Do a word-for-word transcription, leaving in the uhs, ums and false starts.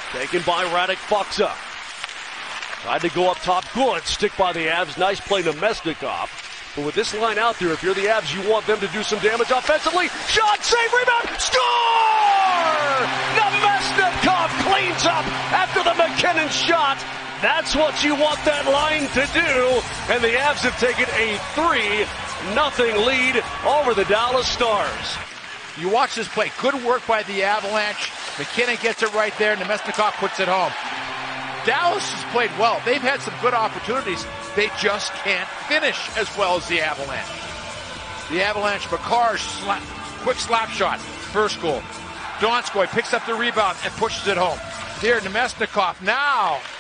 Taken by Radek Faksa. Tried to go up top good. Stick by the Avs. Nice play to Namestnikov. But with this line out there, if you're the Avs, you want them to do some damage offensively. Shot, save, rebound, score! Namestnikov cleans up after the McKinnon shot. That's what you want that line to do. And the Avs have taken a three nothing lead over the Dallas Stars. You watch this play. Good work by the Avalanche. McKinnon gets it right there. Namestnikov puts it home. Dallas has played well. They've had some good opportunities. They just can't finish as well as the Avalanche. The Avalanche, Makar, slap, quick slap shot. First goal. Donskoy picks up the rebound and pushes it home. There, Namestnikov now